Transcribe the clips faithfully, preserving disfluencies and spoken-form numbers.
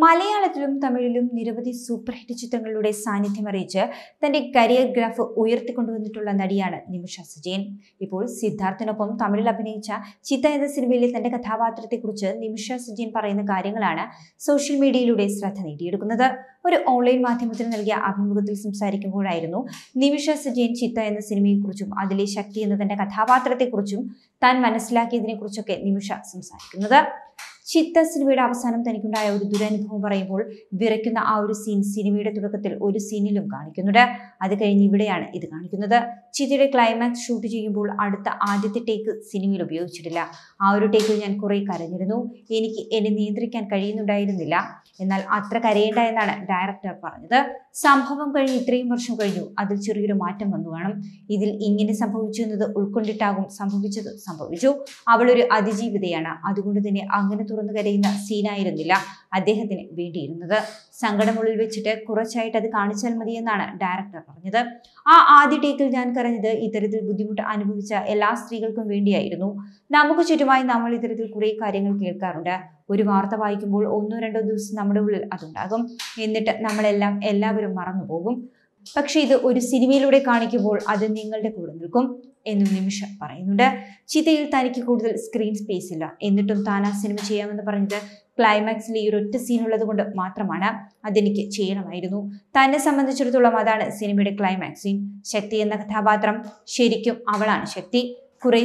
മലയാളത്തിലും തമിഴിലും നിരവധി സൂപ്പർ ഹിറ്റ് ചിത്രങ്ങളുടെ സാന്നിധ്യം അറിയിച്ച് തന്റെ കരിയർ ഗ്രാഫ് ഉയർത്തിക്കൊണ്ടുവന്നിട്ടുള്ള നടിയാണ് നിമിഷ സജയൻ. ഇപ്പോൾ സിദ്ധാർത്ഥിനൊപ്പം തമിഴിൽ അഭിനയിച്ച ചിത്ത എന്ന സിനിമയിലെ തന്റെ കഥാപാത്രത്തെക്കുറിച്ച് നിമിഷ സജയൻ പറയുന്ന കാര്യങ്ങളാണ് സോഷ്യൽ മീഡിയയിലൂടെ ശ്രദ്ധ നേടിയെടുക്കുന്നത്. ഒരു ഓൺലൈൻ മാധ്യമത്തിന് നൽകിയ അഭിമുഖത്തിൽ സംസാരിക്കുമ്പോഴായിരുന്നു നിമിഷ സജയൻ ചിത്ത എന്ന സിനിമയെക്കുറിച്ചും അതിലെ ശക്തി എന്ന തന്റെ കഥാപാത്രത്തെക്കുറിച്ചും താൻ മനസ്സിലാക്കിയതിനെ കുറിച്ചൊക്കെ നിമിഷ സംസാരിക്കുന്നത്. ചിത്ത സിനിമയുടെ അവസാനം തനിക്കുണ്ടായ ഒരു ദുരനുഭവം പറയുമ്പോൾ വിറയ്ക്കുന്ന ആ ഒരു സീൻ സിനിമയുടെ തുടക്കത്തിൽ ഒരു സീനിലും കാണിക്കുന്നുണ്ട്. അത് കഴിഞ്ഞ് ഇവിടെയാണ് ഇത് കാണിക്കുന്നത്. ചിത്തയുടെ ക്ലൈമാക്സ് ഷൂട്ട് ചെയ്യുമ്പോൾ അടുത്ത ആദ്യത്തെ ടേക്ക് സിനിമയിൽ ഉപയോഗിച്ചിട്ടില്ല. ആ ഒരു ടേക്കിൽ ഞാൻ കുറെ കരഞ്ഞിരുന്നു. എനിക്ക് എന്നെ നിയന്ത്രിക്കാൻ കഴിയുന്നുണ്ടായിരുന്നില്ല. എന്നാൽ അത്ര കരയേണ്ട എന്നാണ് ഡയറക്ടർ പറഞ്ഞത്. സംഭവം കഴിഞ്ഞ് ഇത്രയും വർഷം കഴിഞ്ഞു, അതിൽ ചെറിയൊരു മാറ്റം വന്നു കാണും. ഇതിൽ ഇങ്ങനെ സംഭവിച്ചു എന്നത് ഉൾക്കൊണ്ടിട്ടാകും സംഭവിച്ചത് സംഭവിച്ചു. അവളൊരു അതിജീവിതയാണ്. അതുകൊണ്ട് തന്നെ അങ്ങനെ തുറന്നു കരയുന്ന സീനായിരുന്നില്ല അദ്ദേഹത്തിന് വേണ്ടിയിരുന്നത്. സങ്കടമുള്ളിൽ വെച്ചിട്ട് കുറച്ചായിട്ട് അത് കാണിച്ചാൽ മതിയെന്നാണ് ഡയറക്ടർ പറഞ്ഞത്. ആ ആദ്യ ടേക്കിൽ ഞാൻ കരഞ്ഞത് ഇത്തരത്തിൽ ബുദ്ധിമുട്ട് അനുഭവിച്ച എല്ലാ സ്ത്രീകൾക്കും വേണ്ടിയായിരുന്നു. നമുക്ക് ചുറ്റുമായി നമ്മൾ ഇത്തരത്തിൽ കുറെ കാര്യങ്ങൾ കേൾക്കാറുണ്ട്. ഒരു വാർത്ത വായിക്കുമ്പോൾ ഒന്നോ രണ്ടോ ദിവസം നമ്മുടെ ഉള്ളിൽ അതുണ്ടാകും. എന്നിട്ട് നമ്മളെല്ലാം എല്ലാവരും മറന്നുപോകും. പക്ഷെ ഇത് ഒരു സിനിമയിലൂടെ കാണിക്കുമ്പോൾ അത് നിങ്ങളുടെ കൂടെ നിൽക്കും എന്നും നിമിഷ പറയുന്നുണ്ട്. ചിതയിൽ തനിക്ക് കൂടുതൽ സ്ക്രീൻ സ്പേസ് ഇല്ല, എന്നിട്ടും താൻ ആ സിനിമ ചെയ്യാമെന്ന് പറഞ്ഞത് ക്ലൈമാക്സിൽ ഈ ഒരൊറ്റ സീൻ ഉള്ളത് കൊണ്ട് മാത്രമാണ്. അതെനിക്ക് ചെയ്യണമായിരുന്നു. തന്നെ സംബന്ധിച്ചിടത്തോളം അതാണ് സിനിമയുടെ ക്ലൈമാക്സ് സീൻ. ശക്തി എന്ന കഥാപാത്രം ശരിക്കും അവളാണ് ശക്തി. കുറെ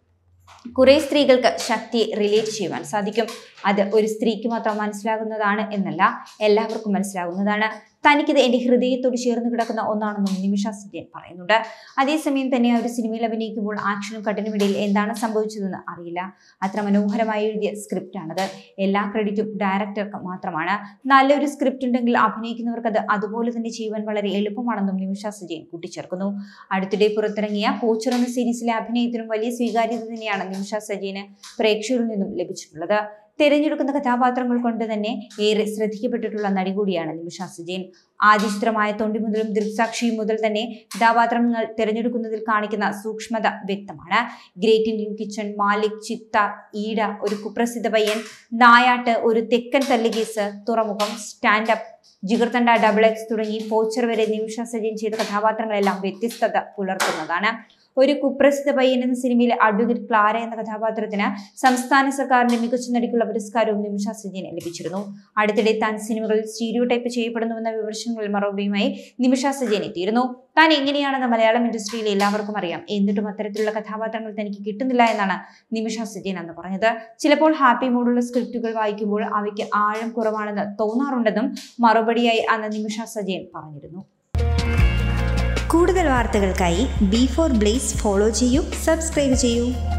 കുറെ സ്ത്രീകൾക്ക് ശക്തിയെ റിലേറ്റ് ചെയ്യുവാൻ സാധിക്കും. അത് ഒരു സ്ത്രീക്ക് മാത്രം മനസ്സിലാകുന്നതാണ് എന്നല്ല, എല്ലാവർക്കും മനസ്സിലാകുന്നതാണ്. തനിക്കിത് എൻ്റെ ഹൃദയത്തോട് ചേർന്ന് കിടക്കുന്ന ഒന്നാണെന്നും നിമിഷ സജയൻ പറയുന്നുണ്ട്. അതേസമയം തന്നെ ഒരു സിനിമയിൽ അഭിനയിക്കുമ്പോൾ ആക്ഷനും കട്ടിനുമിടയിൽ എന്താണ് സംഭവിച്ചതെന്ന് അറിയില്ല. അത്ര മനോഹരമായി എഴുതിയ സ്ക്രിപ്റ്റാണത്. എല്ലാ ക്രെഡിറ്റും ഡയറക്ടർക്ക് മാത്രമാണ്. നല്ലൊരു സ്ക്രിപ്റ്റ് ഉണ്ടെങ്കിൽ അഭിനയിക്കുന്നവർക്ക് അത് അതുപോലെ തന്നെ ചെയ്യുവാൻ വളരെ എളുപ്പമാണെന്നും നിമിഷ സജയൻ കൂട്ടിച്ചേർക്കുന്നു. അടുത്തിടെ പുറത്തിറങ്ങിയ പോച്ചർ എന്ന സീരീസിലെ അഭിനയത്തിനും വലിയ സ്വീകാര്യത തന്നെയാണ് നിമിഷ സജയന് പ്രേക്ഷകരിൽ നിന്നും ലഭിച്ചിട്ടുള്ളത്. തിരഞ്ഞെടുക്കുന്ന കഥാപാത്രങ്ങൾ കൊണ്ട് തന്നെ ഏറെ ശ്രദ്ധിക്കപ്പെട്ടിട്ടുള്ള നടി കൂടിയാണ് നിമിഷ സജയൻ. ആദ്യ ചിത്രമായ തൊണ്ടി മുതലും ദൃക്സാക്ഷിയും മുതൽ തന്നെ കഥാപാത്രങ്ങൾ തിരഞ്ഞെടുക്കുന്നതിൽ കാണിക്കുന്ന സൂക്ഷ്മത വ്യക്തമാണ്. ഗ്രേറ്റ് ഇന്ത്യൻ കിച്ചൺ, മാലിക്, ചിത്ത, ഈട, ഒരു കുപ്രസിദ്ധ പയ്യൻ, നായാട്ട്, ഒരു Thekkan Thallu Case, Thuramukham, stand up, Jigarthanda, double X തുടങ്ങി പോച്ചർ വരെ നിമിഷ സജയൻ ചെയ്ത കഥാപാത്രങ്ങളെല്ലാം വ്യത്യസ്തത പുലർത്തുന്നതാണ്. ഒരു കുപ്രസിദ്ധ പയ്യൻ എന്ന സിനിമയിലെ അഡ്വക്കേറ്റ് ക്ലാര എന്ന കഥാപാത്രത്തിന് സംസ്ഥാന സർക്കാരിന്റെ മികച്ച നടിക്കുള്ള പുരസ്കാരവും നിമിഷ സജയന് ലഭിച്ചിരുന്നു. അടുത്തിടെ താൻ സിനിമകളിൽ സ്റ്റീരിയോ ടൈപ്പ് ചെയ്യപ്പെടുന്നുവെന്ന വിമർശനങ്ങളിൽ മറുപടിയുമായി നിമിഷ സജയൻ എത്തിയിരുന്നു. താൻ എങ്ങനെയാണെന്ന് മലയാളം ഇൻഡസ്ട്രിയിലെ എല്ലാവർക്കും അറിയാം. എന്നിട്ടും അത്തരത്തിലുള്ള കഥാപാത്രങ്ങൾ തനിക്ക് കിട്ടുന്നില്ല എന്നാണ് നിമിഷ സജയൻ അന്ന് പറഞ്ഞത്. ചിലപ്പോൾ ഹാപ്പി മൂഡുള്ള സ്ക്രിപ്റ്റുകൾ വായിക്കുമ്പോൾ അവയ്ക്ക് ആഴം കുറവാണെന്ന് തോന്നാറുണ്ടെന്നും മറുപടിയായി അന്ന് നിമിഷ സജയൻ പറഞ്ഞിരുന്നു. കൂടുതൽ വാർത്തകൾക്കായി ബി ഫോർ ബ്ലേസ് ഫോളോ ചെയ്യൂ, സബ്സ്ക്രൈബ് ചെയ്യൂ.